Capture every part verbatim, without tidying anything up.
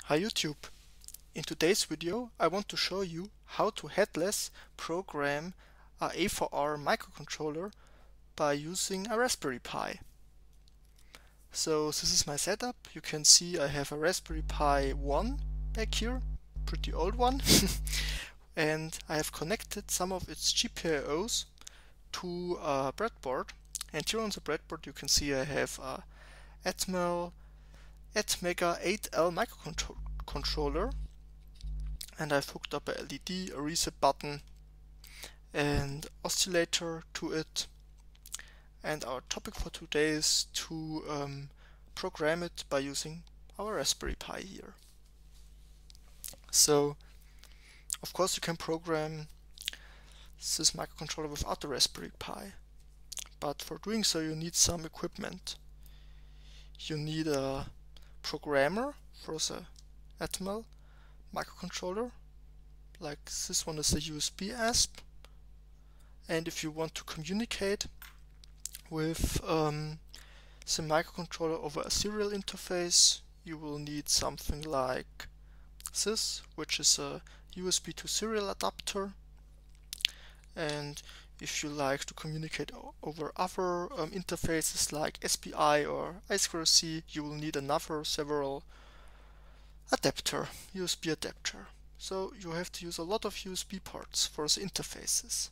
Hi YouTube! In today's video I want to show you how to headless program a A four R microcontroller by using a Raspberry Pi. So this is my setup. You can see I have a Raspberry Pi one back here, pretty old one, and I have connected some of its G P I Os to a breadboard, and here on the breadboard you can see I have a Atmel Atmega eight L microcontroller, and I've hooked up a L E D, a reset button and oscillator to it. And our topic for today is to um, program it by using our Raspberry Pi here. So of course you can program this microcontroller without the Raspberry Pi, but for doing so you need some equipment. You need a programmer for the Atmel microcontroller, like this one is a U S B A S P, and if you want to communicate with um, the microcontroller over a serial interface, you will need something like this, which is a U S B to serial adapter. And if you like to communicate over other um, interfaces like S P I or I two C, you will need another several adapter, U S B adapter. So you have to use a lot of U S B ports for the interfaces.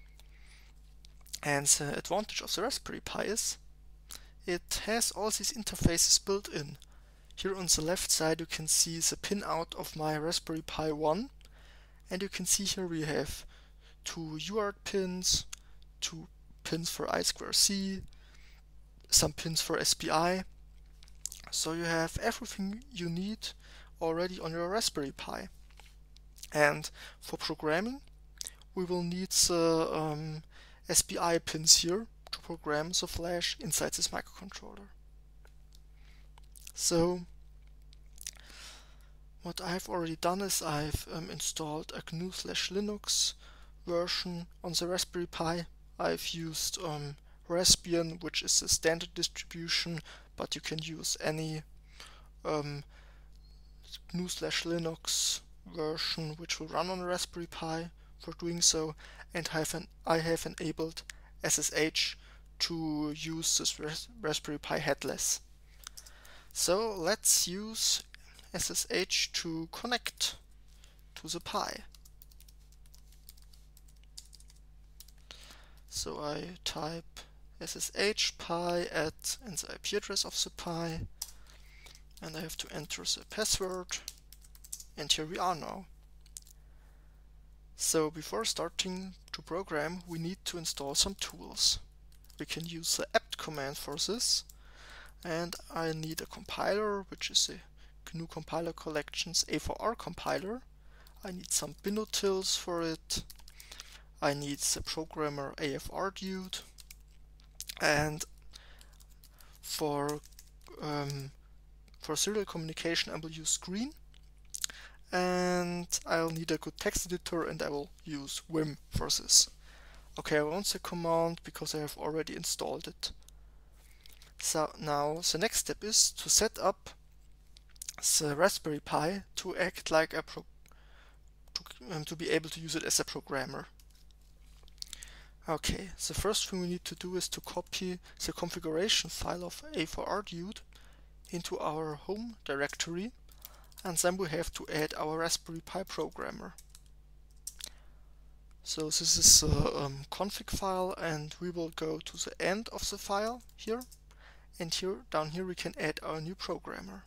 And the advantage of the Raspberry Pi is it has all these interfaces built in. Here on the left side you can see the pinout of my Raspberry Pi one, and you can see here we have two U A R T pins, two pins for I two C, some pins for S P I. So you have everything you need already on your Raspberry Pi. And for programming we will need the um, S P I pins here to program the flash inside this microcontroller. So what I've already done is I've um, installed a G N U slash Linux version on the Raspberry Pi. I've used um, Raspbian, which is the standard distribution, but you can use any um, G N U slash Linux version which will run on a Raspberry Pi for doing so, and I have, an, I have enabled S S H to use this ras Raspberry Pi headless. So let's use S S H to connect to the Pi. So I type S S H pi at and the I P address of the Pi, and I have to enter the password, and here we are now. So before starting to program we need to install some tools. We can use the apt command for this, and I need a compiler, which is the G N U Compiler Collections A four R compiler. I need some binutils for it. I need the programmer A F R dude, and for um, for serial communication I will use Screen, and I'll need a good text editor, and I will use Vim for this. Okay, I won't say command because I have already installed it. So now the next step is to set up the Raspberry Pi to act like a pro to, um, to be able to use it as a programmer. Okay, the first thing we need to do is to copy the configuration file of A four R dude into our home directory, and then we have to add our Raspberry Pi programmer. So this is the um, config file, and we will go to the end of the file here, and here down here we can add our new programmer.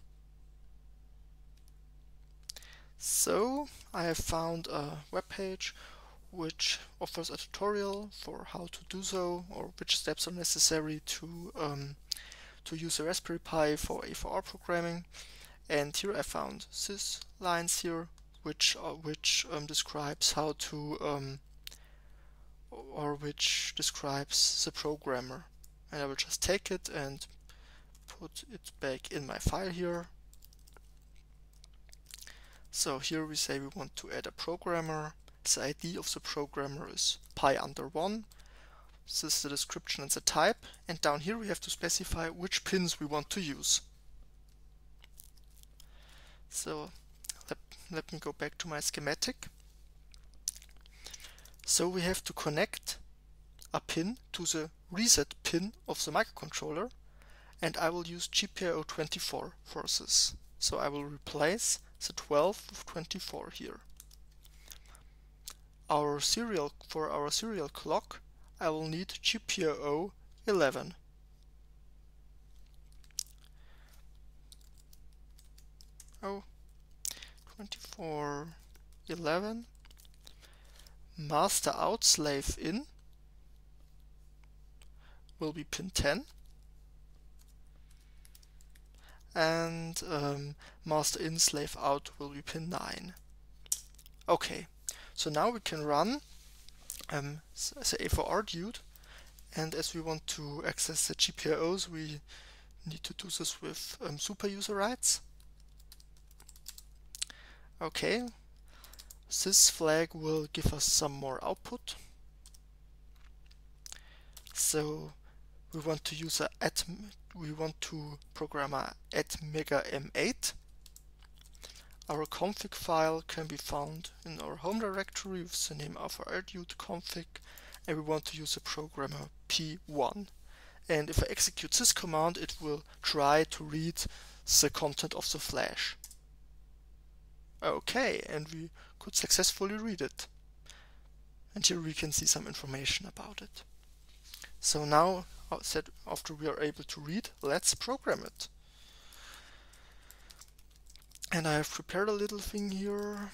So I have found a web page which offers a tutorial for how to do so, or which steps are necessary to um, to use a Raspberry Pi for A four R programming. And here I found these lines here, which are, which um, describes how to um, or which describes the programmer. And I will just take it and put it back in my file here. So here we say we want to add a programmer. The I D of the programmer is pi under one. This is the description and the type, and down here we have to specify which pins we want to use. So let, let me go back to my schematic. So we have to connect a pin to the reset pin of the microcontroller, and I will use G P I O twenty-four for this. So I will replace the twelve with twenty-four here. Our serial for our serial clock, I will need G P I O eleven. Oh, twenty-four, eleven. Master out, slave in will be pin ten, and um, master in, slave out will be pin nine. Okay, so now we can run um, the A four R dude, and as we want to access the G P I Os, we need to do this with um, super user rights. Okay, this flag will give us some more output. So we want to use a at we want to program a at mega M eight. Our config file can be found in our home directory with the name of our dude config, and we want to use a programmer P one. And if I execute this command, it will try to read the content of the flash. Okay, and we could successfully read it. And here we can see some information about it. So now, after we are able to read, let's program it. And I have prepared a little thing here.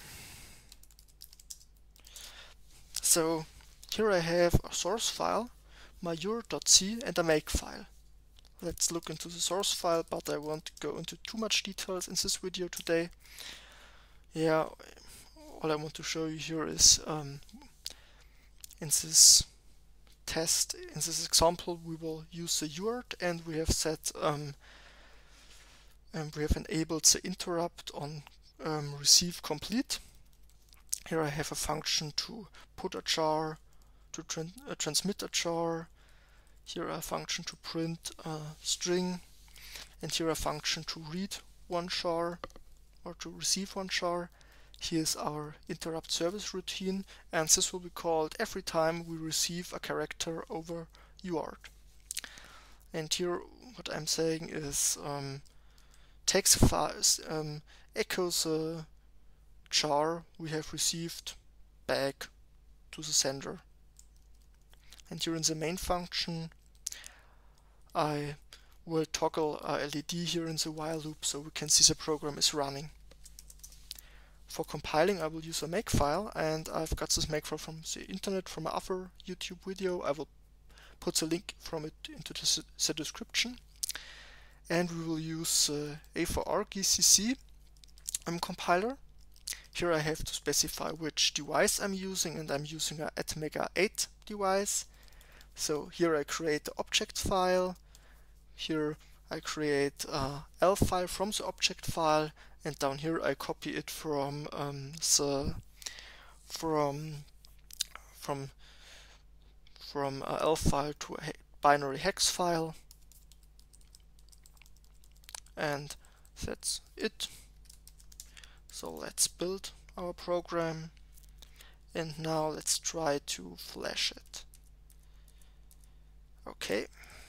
So here I have a source file, my U A R T dot C, and a make file. Let's look into the source file, but I won't go into too much details in this video today. Yeah, all I want to show you here is um, in this test, in this example, we will use the U A R T, and we have set um, and we have enabled the interrupt on um, receive complete. Here I have a function to put a char, to tran uh, transmit a char. Here a function to print a string, and here a function to read one char or to receive one char. Here's our interrupt service routine, and this will be called every time we receive a character over U A R T. And here what I'm saying is um, takes a file, um, echoes a char we have received back to the sender. And here in the main function, I will toggle a L E D here in the while loop so we can see the program is running. For compiling, I will use a makefile, and I've got this makefile from the internet, from another YouTube video. I will put the link from it into the, the description. And we will use uh, A four R G C C um, compiler. Here I have to specify which device I'm using, and I'm using a at mega eight device. So here I create the object file. Here I create a L file from the object file, and down here I copy it from um, the from from from a L file to a binary hex file, and that's it. So let's build our program, and now let's try to flash it. Okay.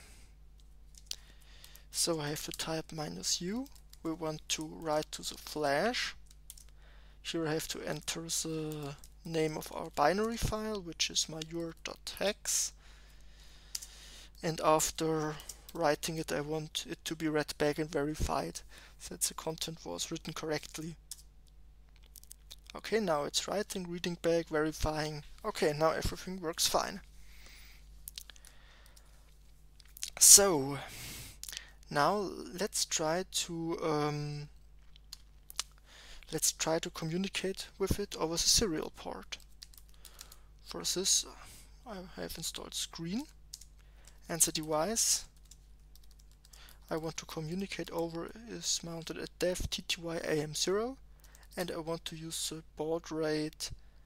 So I have to type minus u. We want to write to the flash. Here I have to enter the name of our binary file, which is my U A R T dot hex. And after writing it, I want it to be read back and verified that the content was written correctly. Okay, now it's writing, reading back, verifying. Okay, now everything works fine. So now let's try to um, let's try to communicate with it over the serial port. For this, I have installed Screen, and the device I want to communicate over is mounted at dev T T Y A M zero, and I want to use the baud rate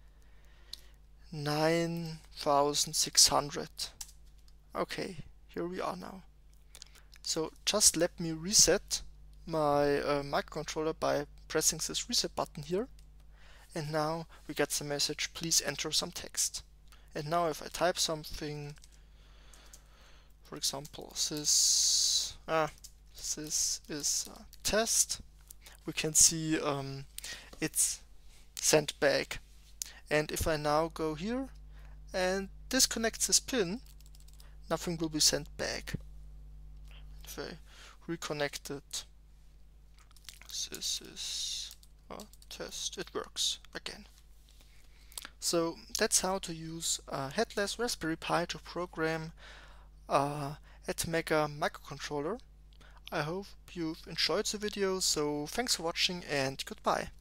nine thousand six hundred. Okay, here we are now. So just let me reset my uh, microcontroller by pressing this reset button here, and now we get the message, please enter some text. And now if I type something, for example, this, ah, this is a test, we can see um, it's sent back. And if I now go here and disconnect this pin, nothing will be sent back. If I reconnect it, this is a test, it works again. So that's how to use a headless Raspberry Pi to program a Atmega microcontroller. I hope you've enjoyed the video, so thanks for watching and goodbye.